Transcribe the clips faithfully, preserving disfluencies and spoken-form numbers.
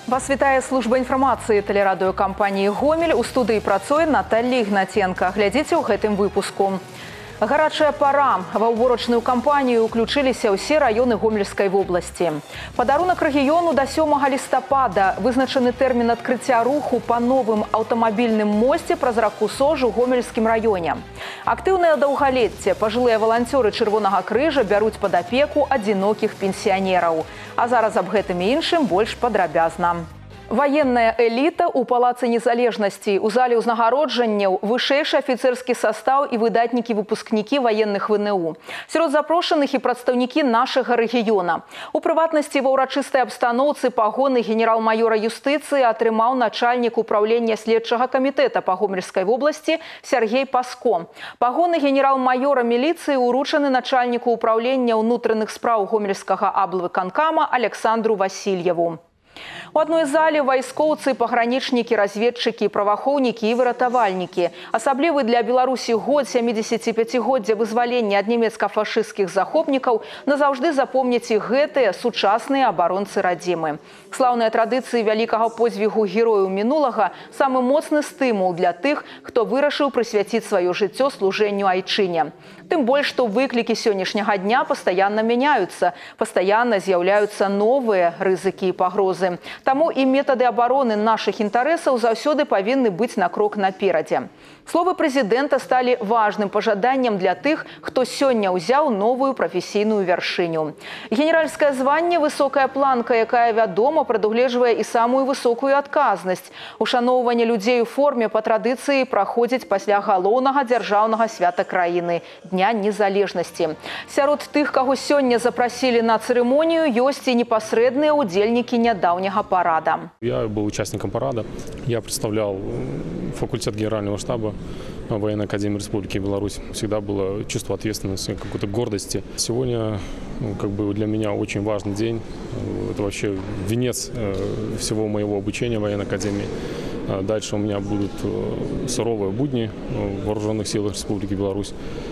Вас вітае служба інфармацыі тэлерадыёкампаніі «Гомель». У студыі працуе Наталья Ігнаценко. Глядзіце ў гэтым выпуску. Гарачая пара. Ва ўборачную кампанію ўключыліся ўсе раёны Гомельскай вобласці. Падарунак рэгіёну да сёмага лістапада. Вызначаны тэрмін адкрыцця руху па новым аўтамабільным мосце праз раку Сож у Гомельскім раёне. Актыўнае даўгалецце. Пажылыя валанцёры Чырвонага крыжа бяруць пад апеку адзінокіх пенсіянераў. А зараз аб гэтым і іншым больш падрабязна. Военная эліта у Палацы незалежнасці. У зале ўзнагароджанняў вышэйшы афіцэрскі састаў і выдатнікі-выпускнікі военных вэ эн у. Сярод запрошаных і прадстаўнікі нашага рэгіёна. У прыватнасці ва ўрачыстай абстаноўцы пагоны генерал-маёра юстыцыі атрымаў начальнік управлення следчага камітэта па Гомельскай вобласці Сергей Паско. Пагоны генерал-маёра міліцыі уручаны начальніку управлення ўнутраных спраў Гомельскага аблвыканкама Александру Васильеву. У адной зале вайскоўцы, пагранічнікі, разведчыкі, праваахоўнікі і выратавальнікі. Асаблівы для Беларусі год сямідзесяціпяцігоддзя вызвалення ад нямецка-фашысцкіх захопнікаў назаўжды запомняць і гэтыя сучасныя абаронцы радзімы. Слаўныя традыцыі вялікага подзвігу герояў мінулага – самы моцны стымул для тых, хто вырашыў прысвяціць сваё жыццё служэнню айчыне. Тым больш, што выклікі сённяшняга дня пастаянна мяняюцца, пастаянна з'яўляюцца новыя рызыкі і пагрозы. Таму і метады абароны нашых інтарэсаў заўсёды павінны быць на крок наперадзе. Словы прэзідэнта сталі важным пажаданнем для тых, хто сёння ўзяў новую прафесійную вяршыню. Генеральскае званне – высокая планка, якая, вядома, прадугледжвае і самую высокую адказнасць. Ушаноўванне людзей у форме па традыцыі праходзіць пасля галоўнага дзяржаўнага свята краіны – Дня незалежнасці. Сярод тых, каго сёння запрасілі на цырымонію, ёсць і непасрэдныя ўдзельнікі нядаўняга парада. Я был участником парада. Я представлял факультет генерального штаба Военной академии Республики Беларусь. Всегда было чувство ответственности, какой-то гордости. Сегодня как бы для меня очень важный день. Это вообще венец всего моего обучения в Военной академии. Дальше у меня будут суровые будни в Вооруженных силах Республики Беларусь,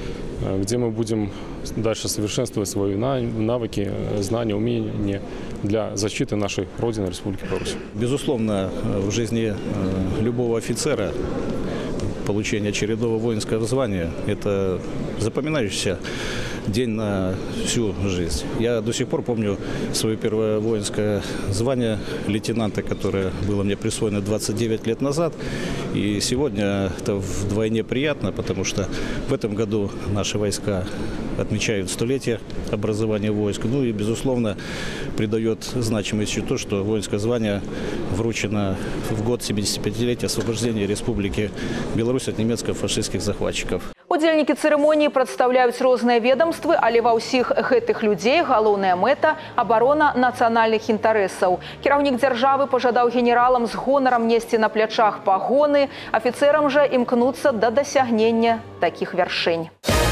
где мы будем дальше совершенствовать свои навыки, знания, умения для защиты нашей Родины, Республики Беларусь. Безусловно, в жизни любого офицера получение очередного воинского звания – это запоминающийся день на всю жизнь. Я до сих пор помню свое первое воинское звание лейтенанта, которое было мне присвоено двадцать девять лет назад. И сегодня это вдвойне приятно, потому что в этом году наши войска отмечают столетие образования войск. Ну и, безусловно, придает значимость то, что воинское звание вручено в год семидесятипятилетия освобождения Республики Беларусь от немецко-фашистских захватчиков. Удзельнікі цырымоніі прадстаўляюць розныя ведомствы, але ва ўсіх гэтых людзей галоўная мэта – абарона нацыянальных інтарэсаў. Кіраўнік дзяржавы пажадаў генералам з гонарам несці на плячах пагоны, афіцэрам жа імкнуцца да дасягнення такіх вяршынь.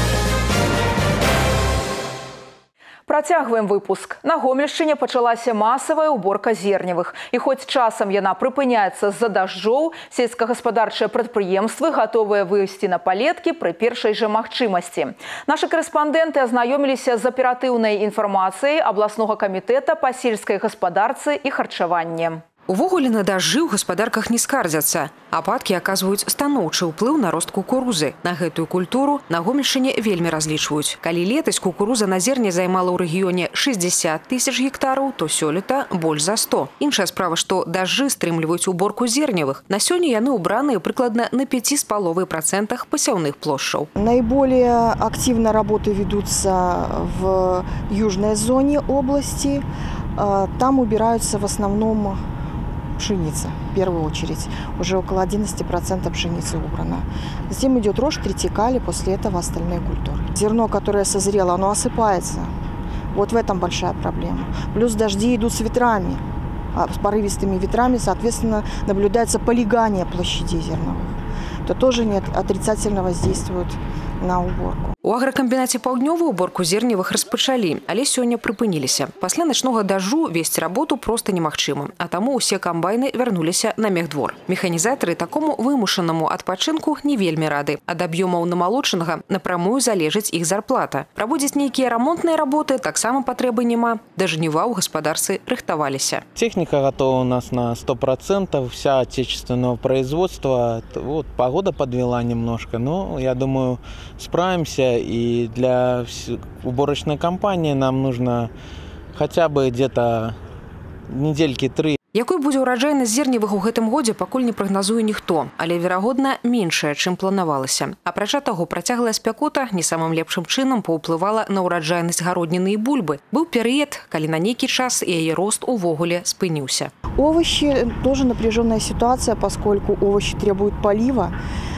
Працягваем выпуск. На Гомельшчыне пачалася масавая уборка зерневых. І хоць часам яна прыпыняецца з-за дажджоў, сельскагаспадарчыя прадпрыемствы гатовыя выйсці на палеткі пры першай жа магчымасці. Нашы карэспандэнты азнаёміліся з аператыўнай інфармацыяй абласнога камітэта па сельскай гаспадарцы і харчаванні. Увогуле на дажджы ў гаспадарках не скардзяцца. Ападкі аказваюць станоўчы ўплыў на рост кукурузы. На гэтую культуру на Гомельшчыне вельмі разлічваюць. Калі летась кукуруза на зерне займала ў рэгіёне шэсцьдзесят тысяч гектараў, то сёлета больш за сто. Іншая справа, што дажджы стрымліваюць уборку зерневых. На сёння яны ўбраныя прыкладна на пяти з паловай процентах пасяўных плошчаў. Наиболее активно работы ведутся в южной зоне области. Там убираются в основном пшеница, в первую очередь. Уже около одиннадцати процентов пшеницы убрано. Затем идет рожь, тритикали, после этого остальные культуры. Зерно, которое созрело, оно осыпается. Вот в этом большая проблема. Плюс дожди идут с ветрами, с порывистыми ветрами, соответственно, наблюдается полегание площадей зерновых. Это тоже не отрицательно воздействует на уборку. У агракамбінаце «Паўднёвы» уборку зерневых распачалі, але сёння прыпыніліся. Пасля начнога дажджу весці работу проста немагчыма, а таму ўсе камбайны вярнуліся на мехдвор. Механізатары такому вымушанаму адпачынку не вельмі рады. Ад аб'ёмаў намалочанага напрамую залежыць іх зарплата. Праводзіць нейкія рамонтныя работы таксама патрэбы няма. Да жніва ў гаспадарцы рыхтаваліся. Техника готова у нас на сто процентов, вся отечественного производства. Вот, погода подвела немножко, но я думаю, справимся. И для уборочной кампании нам нужно хотя бы где-то недельки три. Якой будзе ўраджайнасць зерневых у гэтым годзе, пакуль не прагназуе ніхто, але, верагодна, меншая, чым планавалася. Апрача таго, працяглая спякота не самым лепшым чынам паўплывала на ўраджайнасць гародніны і бульбы. Быў перыяд, калі на нейкі час яе рост увогуле спыніўся. Овощи тоже напряженная ситуация, поскольку овощи требуют полива.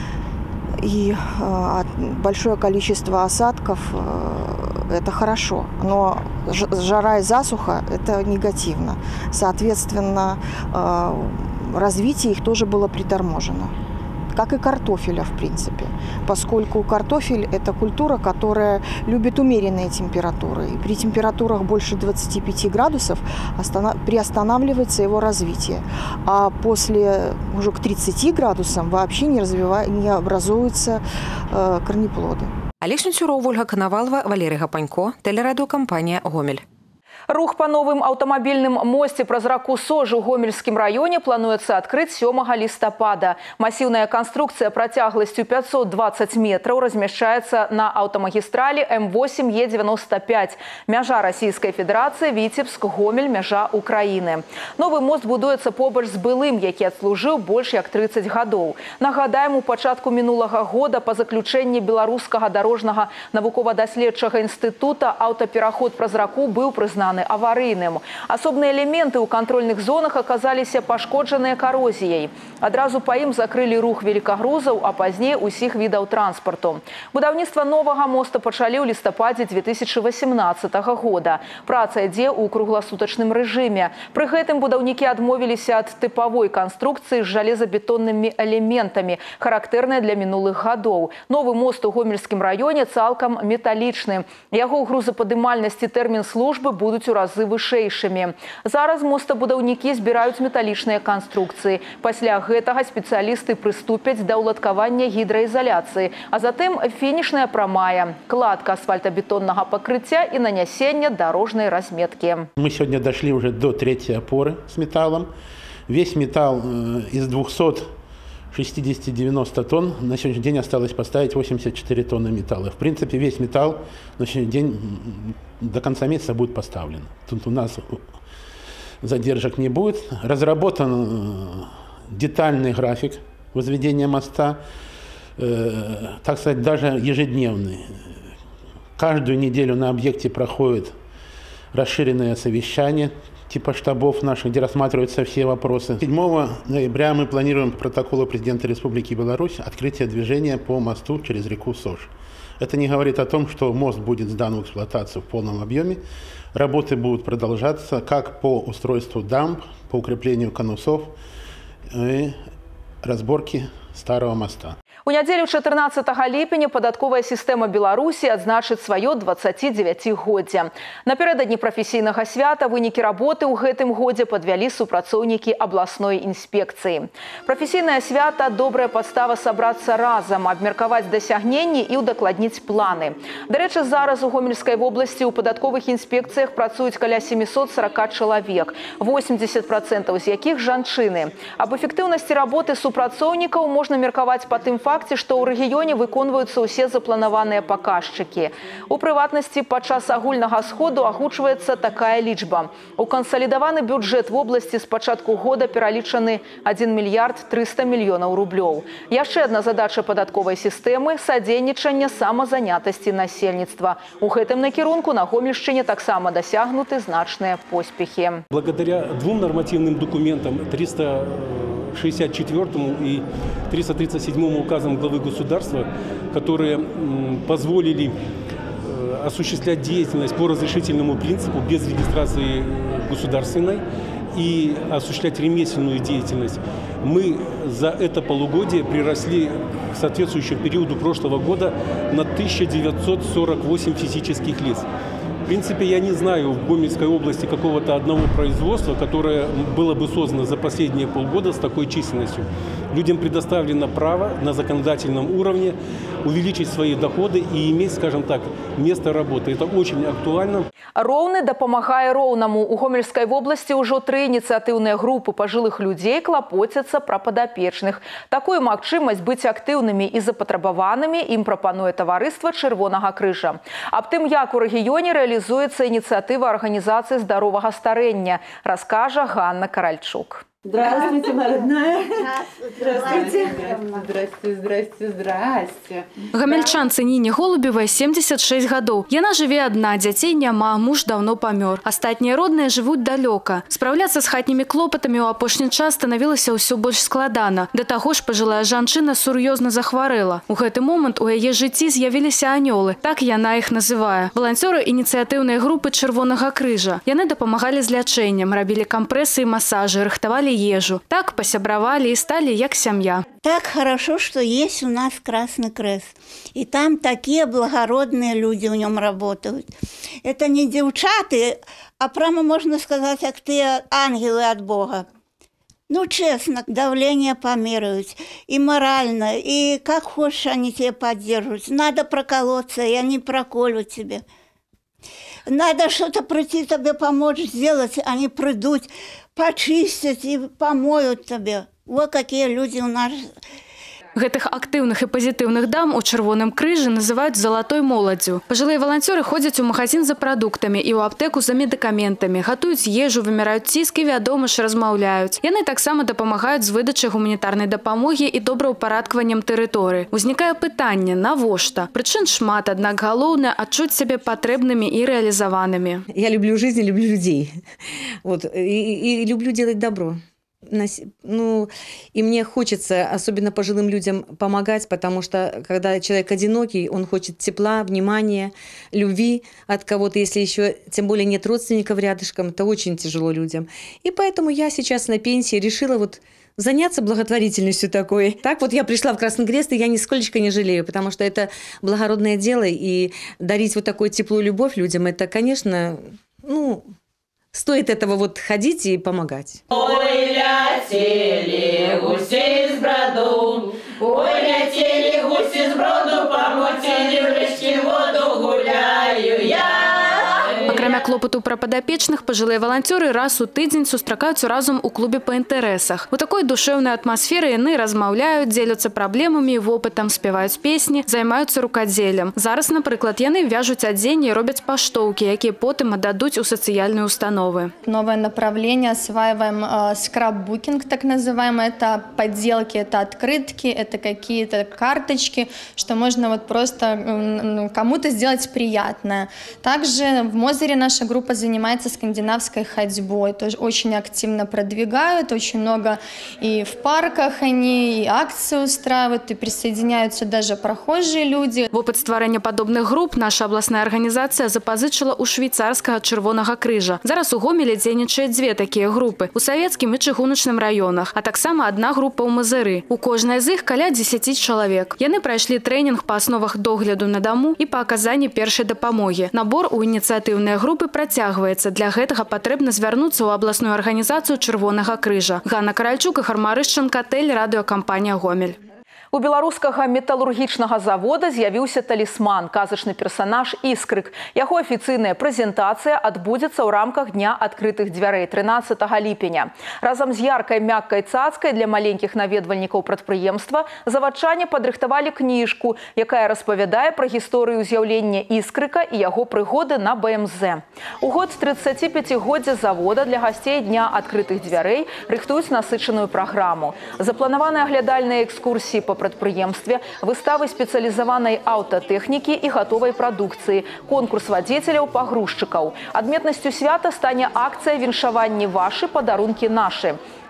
И э, большое количество осадков э, – это хорошо, но жара и засуха – это негативно. Соответственно, э, развитие их тоже было приторможено. Как и картофеля, в принципе, поскольку картофель – это культура, которая любит умеренные температуры. И при температурах больше двадцати пяти градусов приостанавливается его развитие. А после уже к тридцати градусам вообще не, развива... не образуются э, корнеплоды. Олег Сенцюров, Ольга Коновалова, Валерий Гапанько, телерадиокомпания «Гомель». Рух по новым аўтамабільным мосце праз раку Сожы ў Гомельскім раёне плануецца адкрыць сёмага лістапада. Масіўная канструкцыя працягласцю пятьсот двадцать метраў размяшчаецца на аўтамагістралі М восемь Е девяносто пять. Мяжа Расійскай Федэрацыі, Віцебск, Гомель, мяжа Украіны. Новы мост будуецца побач з былым, які адслужыў больш як тридцать гадоў. Нагадаем, у пачатку мінулага года па заключэнні Беларускага дарожнага навукова-даследчага інстытута аўтапераход праз раку быў прызнаны аварыйным. Асобныя элементы ў кантрольных зонах аказаліся пашкоджаныя карозіяй. Адразу па ім закрылі рух великагрузаў, а пазней усіх відаў транспарту. Будаўніцтва новага моста пачалі ў лістападзе две тысячи восемнадцатага года. Праца ідзе ў кругласутачным рэжыме. Пры гэтым будаўнікі адмовіліся ад тыпавой канструкцыі з жалезабетоннымі элементамі, характэрныя для мінулых гадоў. Новы мост у Гомельскім раёне цалкам металічны. Яго грузападымальнасць і тэрмін службы будуць у разы вышэйшымі. Зараз мостабудаўнікі збіраюць металічныя канструкцыі. Пасля гэтага спецыялісты прыступяць да ўладкавання гідраізаляцыі, а затым фінішная прамая, кладка асфальтабетоннага пакрыцця і нанясення дорожнай разметкі. Мы сегодня дошли уже до третьей опоры с металлом. Весь металл из двухсот шестидесяти девяноста тонн на сегодняшний день осталось поставить восемьдесят четыре тонны металла. В принципе, весь металл на сегодняшний день до конца месяца будет поставлен. Тут у нас задержек не будет. Разработан детальный график возведения моста, так сказать, даже ежедневный. Каждую неделю на объекте проходит расширенное совещание типа штабов наших, где рассматриваются все вопросы. седьмого ноября мы планируем по протоколу президента Республики Беларусь открытие движения по мосту через реку Сож. Это не говорит о том, что мост будет сдан в эксплуатацию в полном объеме. Работы будут продолжаться как по устройству дамб, по укреплению конусов и разборке старого моста. У нядзелю чатырнаццатага ліпеня падатковая сістэма Беларусі адзначыць сваё дваццацідзевяцігоддзе. Напярэдадні прафесійнага свята вынікі работы ў гэтым годзе падвялі супрацоўнікі абласной інспекцыі. Прафесійнае свята – добрая падстава сабрацца разам, абмеркаваць дасягненні і ўдакладніць планы. Дарэчы, зараз у Гомельскай вобласці ў падатковых інспекцыях працуюць каля семисот сорока чалавек, восемьдесят процентов з якіх жанчыны. Аб эфектыўнасці работы супрацоўнікаў можна меркаваць па тым факце, што ў рэгіёне выконваюцца ўсе запланаваныя паказчыкі. У прыватнасці, падчас агульнага сходу агучваецца такая лічба. У кансалідаваны бюджэт вобласці з пачатку года пералічаны адзін мільярд трыста мільёнаў рублёў. Яшчэ адна задача падатковай сістэмы – садзейнічанне самазанятасці насельніцтва. У гэтым накірунку на Гомельшчыне таксама дасягнуты значныя поспехи. Благодаря двум нормативным документам, триста шестьдесят четвёртому и триста тридцать седьмому указам главы государства, которые позволили осуществлять деятельность по разрешительному принципу без регистрации государственной и осуществлять ремесленную деятельность, мы за это полугодие приросли к соответствующему периоду прошлого года на тысячу девятьсот сорок восемь физических лиц. В принципе, я не знаю в Гомельской области какого-то одного производства, которое было бы создано за последние полгода с такой численностью. Людям предоставлено право на законодательном уровне увеличить свои доходы и иметь, скажем так, место работы. Это очень актуально. Роўны дапамагае роўнаму. У Гомельской области уже три инициативные группы пожилых людей клопотятся про подопечных. Такую магчымасць быть активными и запатрабаванымі им пропонует товариство Чырвонага крыжа. Аб тым, як у рэгіёне реализуется инициатива организации здорового старения, расскажет Ганна Каральчук. Здравствуйте, моя родная. Здравствуйте. Здравствуйте, здравствуйте, здравствуйте. Гамельчанцы Нине Голубевой семьдесят шесть гадоў. Яна жыве одна, дзяцей няма, муж давно памёр. Астатнія родныя жывуць далёка. Справляцца з хатнімі клопатамі ў апошні час станавілася ўсё больш складана. Да таго ж пажылая жанчына сур'ёзна захварэла. У гэты момант у яе жыцці з'явіліся анёлы. Так яна іх называе. Валанцёры ініцыятыўнай групы Чырвонага крыжа. Яны дапамагалі з лячэннем, рабілі кампрэсы і масажы, рыхтавалі ежу. Так посябравали и стали як семья. Так хорошо, что есть у нас Красный Крест. И там такие благородные люди в нем работают. Это не девчаты, а прямо можно сказать, как те ангелы от Бога. Ну, честно, давление померяют. И морально, и как хочешь они тебя поддерживают. Надо проколоться, и они проколют тебе. Надо что-то прийти тебе помочь сделать, они придут, почистят и помоют тебе. Вот какие люди у нас. Гэтых актыўных і пазітыўных дам у Чырвоным крыжы называюць залатой моладзю. Пажылыя валанцёры ходзяць у магазин за прадуктамі і ў аптэку за медыкаментамі, гатуюць ежу, вымяраюць ціск і, вядома ж, размаўляюць. Яны таксама дапамагаюць з выдачай гуманітарнай дапамогі і добраўпарадкаваннем тэрыторыі. Узнікае пытанне, навошта? Прычын шмат, аднак галоўнае адчуць сябе патрэбнымі і рэалізаванымі. Я люблю жизнь, люблю людей. Вот, и, и люблю делать добро. Ну, и мне хочется, особенно пожилым людям, помогать, потому что, когда человек одинокий, он хочет тепла, внимания, любви от кого-то, если еще, тем более, нет родственников рядышком, это очень тяжело людям. И поэтому я сейчас на пенсии решила вот заняться благотворительностью такой. Так вот я пришла в Красный Крест, и я нисколько не жалею, потому что это благородное дело, и дарить вот такое тепло и любовь людям, это, конечно, ну... Стоит этого вот ходить и помогать. Ой, летели гуси с броду, ой, летели гуси с броду, по мотине в речке воду гуляю я. Акрамя клопату пра падапечных, пажылыя валанцёры раз у тыдзень сустракаюцца разам у клубе па інтарэсах. У такой душэўнай атмасферы яны размаўляюць, дзеляцца праблемамі, вопытам, спяваюць песні, займаюцца рукадзелем. Зараз, напрыклад, яны вяжуць адзенне і робяць паштоўкі, якія потым аддадуць у сацыяльныя установы. Новое направление осваиваем э, скраббукинг, так называемый. Это подделки, это открытки, это какие-то карточки, что можно вот просто э, кому-то сделать приятное. Также в Мозыре наша группа занимается скандинавской ходьбой, тоже очень активно продвигают, очень много и в парках они, и акции устраивают, и присоединяются даже прохожие люди. Вопыт стварэння падобных груп наша абласная арганізацыя запазычыла ў швейцарскага Чырвонага крыжа. Зараз у Гомелі дзейнічаюць дзве такія групы у савецкім і чыгуначным раёнах, а таксама адна група ў Мазыры. У кожнай з іх каля дзесяці чалавек. Яны прайшлі трэнінг па асновах догляду на даму і па аказанні першай дапамогі. Набор у ініцыятыўныя групы працягваецца. Для гэтага патрэбна звярнуцца ў абласную арганізацыю Чырвонага крыжа. Ганна Каральчук і Хармарышчанка, тэлерадыёкампанія Гомель. У беларускага металургічнага завода з'явіўся талісман, казачны персанаж «Іскрык». Яго афіцыйная прэзентацыя адбудзецца ў рамках Дня адкрытых дзвярэй трынаццатага ліпеня. Разам з яркай мяккай цацкай для маленькіх наведвальнікаў прадпрыемства завадчане падрыхтавалі кніжку, якая распавядае пра гісторыю з'яўлення «Іскрыка» і яго прыгоды на бэ эм зэ. У год трыццаціпяцігоддзя завода для гасцей Дня адкрытых дзвярэй рыхтуюць насычаную праграму. Запланаваны аглядальныя экскурсіі па прадпрыемстве, выставы спецыялізаванай аўтатэхнікі і гатовай прадукцыі, конкурс вадзіцеляў-пагрузчыкаў. Адметнасцю свята стане акцыя «Віншаванні вашы, падарункі нашы».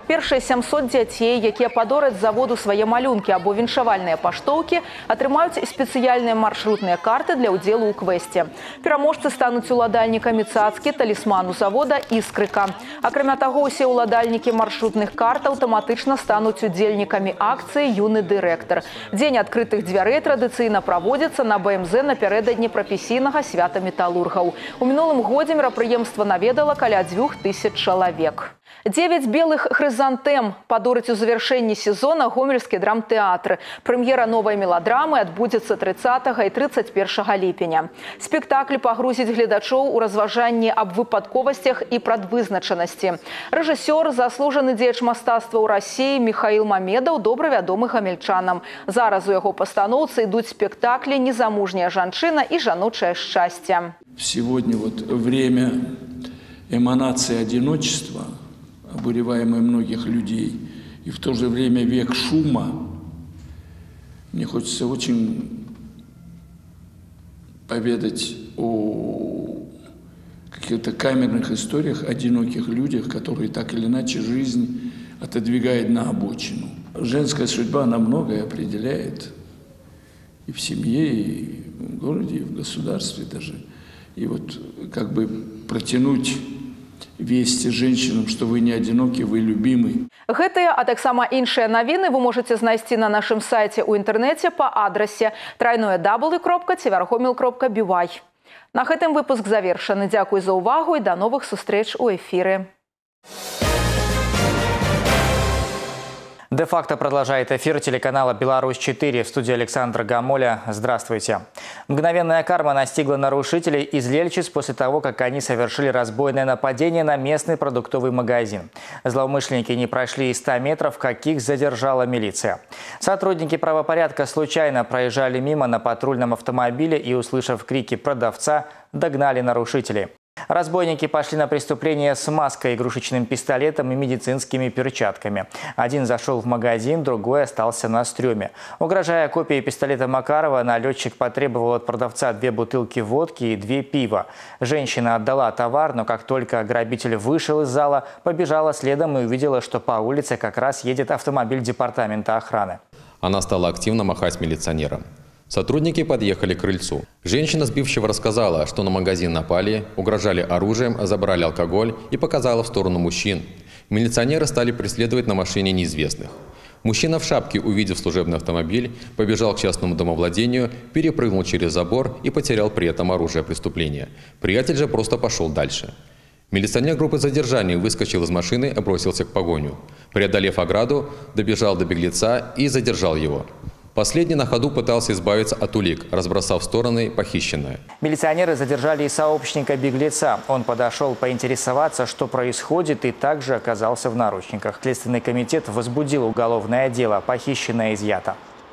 Першыя сямсот дзяцей, якія падораць з заводу свае малюнкі або віншавальныя паштоўкі, атрымаюць спецыяльныя маршрутныя карты для ўдзелу ў квесце. Пераможцы стануць уладальнікамі цацкі, талісману завода «Іскрыка». Акрамя таго, усе уладальнікі маршрутных карт аўтаматычна стануць удзельнікамі акцыі «Юны дырэктар». Дзень адкрытых дзвярэй традыцыйна праводзіцца на бэ эм зэ напярэдадні прафесійнага свята металургаў. У мінулым годзе мерапрыемства наведала каля дзвюх тысяч чалавек. Девять белых хрызантэм падорыць у завяршэнні сезона гомельскі драмтэатр. Прэм'ера новай меладрамы адбудзецца трыццатага і трыццаць першага ліпеня. Спектакль пагрузіць гледачоў у разважанні аб выпадковасцях і прадвызначанасці. Рэжысёр, заслужаны дзеяч мастацтва ў Расіі Михаил Мамедаў добра вядомы гамельчанам. Зараз у яго пастаноўцы ідуць спектаклі «Незамужняя жанчына» і «Жаночае шчасце». Сегодня вот время эманации одиночества, обуреваемый многих людей, и в то же время век шума, мне хочется очень поведать о каких-то камерных историях, одиноких людях, которые так или иначе жизнь отодвигает на обочину. Женская судьба, она многое определяет и в семье, и в городе, и в государстве даже. И вот как бы протянуть вести женщинам, что вы не одиноки, вы любимы. Гэтыя, а таксама іншыя навіны вы можете знайсці на нашым сайце ў інтэрнэце па адрасе трайное дабл ю кропка цівергомел кропка би вай. На гэтым выпуск завершаны. Дзякуй за ўвагу і да новых сустрэч у эфіры. Де-факто продолжает эфир телеканала «Беларусь четыре». В студии Александра Гамоля. Здравствуйте. Мгновенная карма настигла нарушителей из Лельчиц после того, как они совершили разбойное нападение на местный продуктовый магазин. Злоумышленники не прошли и ста метров, как их задержала милиция. Сотрудники правопорядка случайно проезжали мимо на патрульном автомобиле и, услышав крики продавца, догнали нарушителей. Разбойники пошли на преступление с маской, игрушечным пистолетом и медицинскими перчатками. Один зашел в магазин, другой остался на стреме. Угрожая копией пистолета Макарова, налетчик потребовал от продавца две бутылки водки и две пива. Женщина отдала товар, но как только грабитель вышел из зала, побежала следом и увидела, что по улице как раз едет автомобиль департамента охраны. Она стала активно махать милиционерам. Сотрудники подъехали к крыльцу. Женщина сбивчиво рассказала, что на магазин напали, угрожали оружием, забрали алкоголь и показала в сторону мужчин. Милиционеры стали преследовать на машине неизвестных. Мужчина в шапке, увидев служебный автомобиль, побежал к частному домовладению, перепрыгнул через забор и потерял при этом оружие преступления. Приятель же просто пошел дальше. Милиционер группы задержания выскочил из машины и бросился к погоню. Преодолев ограду, добежал до беглеца и задержал его. Последний на ходу пытался избавиться от улик, разбросав в стороны похищенное. Милиционеры задержали и сообщника беглеца. Он подошел поинтересоваться, что происходит, и также оказался в наручниках. Следственный комитет возбудил уголовное дело. Похищенное изъято.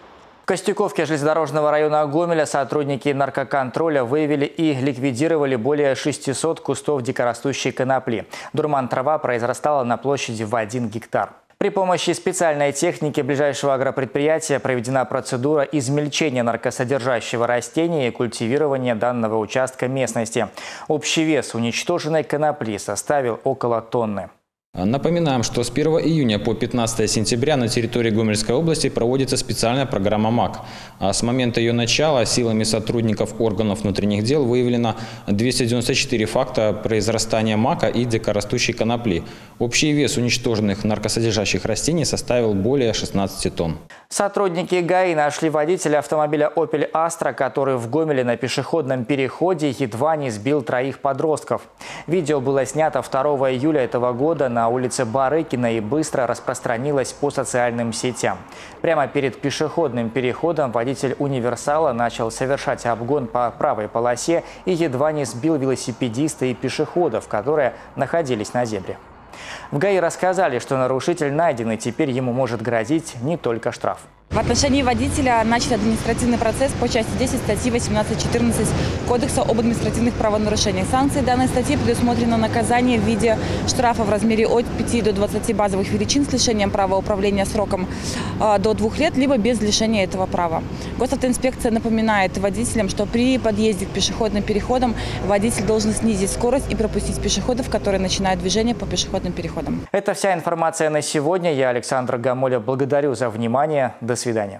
В Костюковке железнодорожного района Гомеля сотрудники наркоконтроля выявили и ликвидировали более шестисот кустов дикорастущей конопли. Дурман-трава произрастала на площади в один гектар. При помощи специальной техники ближайшего агропредприятия проведена процедура измельчения наркосодержащего растения и культивирования данного участка местности. Общий вес уничтоженной конопли составил около тонны. Напоминаем, что с первого июня по пятнадцатое сентября на территории Гомельской области проводится специальная программа МАК. А с момента ее начала силами сотрудников органов внутренних дел выявлено двести девяносто четыре факта произрастания мака и дикорастущей конопли. Общий вес уничтоженных наркосодержащих растений составил более шестнадцати тонн. Сотрудники ГАИ нашли водителя автомобиля «Опель Астра», который в Гомеле на пешеходном переходе едва не сбил троих подростков. Видео было снято второго июля этого года на улице Барыкина и быстро распространилось по социальным сетям. Прямо перед пешеходным переходом водитель «Универсала» начал совершать обгон по правой полосе и едва не сбил велосипедиста и пешеходов, которые находились на зебре. В ГАИ рассказали, что нарушитель найден, и теперь ему может грозить не только штраф. В отношении водителя начат административный процесс по части десять статьи восемнадцать четырнадцать Кодекса об административных правонарушениях. Санкцией данной статьи предусмотрено наказание в виде штрафа в размере от пяти до двадцати базовых величин с лишением права управления сроком до двух лет, либо без лишения этого права. Госавтоинспекция напоминает водителям, что при подъезде к пешеходным переходам водитель должен снизить скорость и пропустить пешеходов, которые начинают движение по пешеходным переходам. Это вся информация на сегодня. Я, Александр Гамоля, благодарю за внимание. До свидания.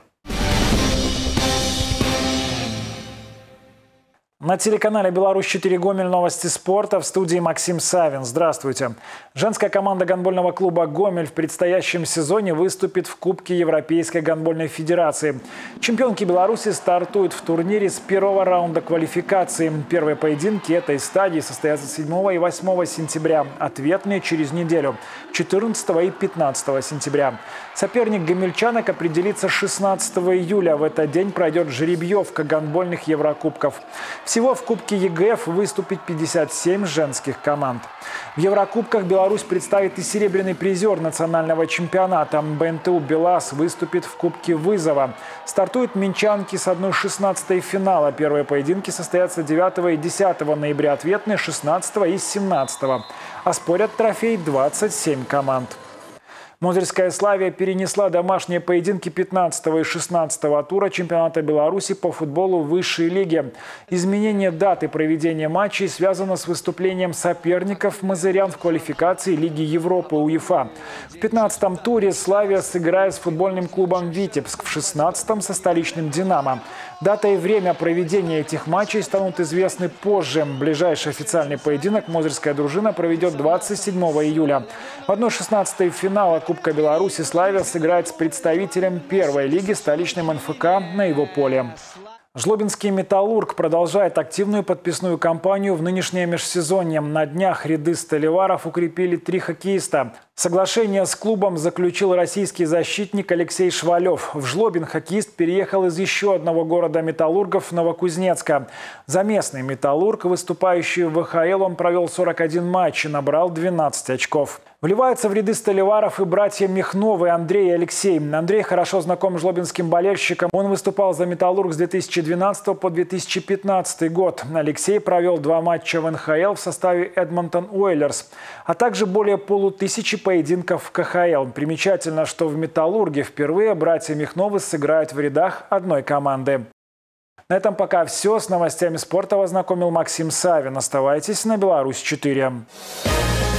На телеканале «Беларусь четыре Гомель» новости спорта, в студии Максим Савин. Здравствуйте. Женская команда гандбольного клуба «Гомель» в предстоящем сезоне выступит в Кубке Европейской гандбольной федерации. Чемпионки Беларуси стартуют в турнире с первого раунда квалификации. Первые поединки этой стадии состоятся седьмого и восьмого сентября. Ответные через неделю – четырнадцатого и пятнадцатого сентября. Соперник гомельчанок определится шестнадцатого июля. В этот день пройдет жеребьевка гандбольных Еврокубков. Всего в Кубке ЕГЭФ выступит пятьдесят семь женских команд. В Еврокубках Беларусь представит и серебряный призер национального чемпионата. БНТУ «БелАЗ» выступит в Кубке вызова. Стартуют минчанки с одной шестнадцатой финала. Первые поединки состоятся девятого и десятого ноября, ответные шестнадцатого и семнадцатого. Оспорят трофей двадцать семь команд. Мозырская «Славия» перенесла домашние поединки пятнадцатого и шестнадцатого тура чемпионата Беларуси по футболу в высшей лиге. Изменение даты проведения матчей связано с выступлением соперников мозырян в квалификации Лиги Европы УЕФА. В пятнадцатом туре «Славия» сыграет с футбольным клубом «Витебск», в шестнадцатом со столичным «Динамо». Дата и время проведения этих матчей станут известны позже. Ближайший официальный поединок мозырская дружина проведет двадцать седьмого июля. В одной шестнадцатой финала Кубка Беларуси «Славия» сыграет с представителем первой лиги, столичным эн эф ка, на его поле. Жлобинский «Металлург» продолжает активную подписную кампанию в нынешнее межсезонье. На днях ряды столеваров укрепили три хоккеиста. Соглашение с клубом заключил российский защитник Алексей Швалев. В Жлобин хоккеист переехал из еще одного города металлургов – Новокузнецка. За местный «Металлург», выступающий в вэ ха эл, он провел сорок один матч и набрал двенадцать очков. Вливаются в ряды столеваров и братья Михновы Андрей и Алексей. Андрей хорошо знаком жлобинским болельщикам. Он выступал за «Металлург» с две тысячи двенадцатого по две тысячи пятнадцатый год. Алексей провел два матча в эн ха эл в составе Эдмонтон Уойлерс, а также более полутысячи поединков в ка ха эл. Примечательно, что в «Металлурге» впервые братья Михновы сыграют в рядах одной команды. На этом пока все. С новостями спорта вас знакомил Максим Савин. Оставайтесь на «Беларусь четыре».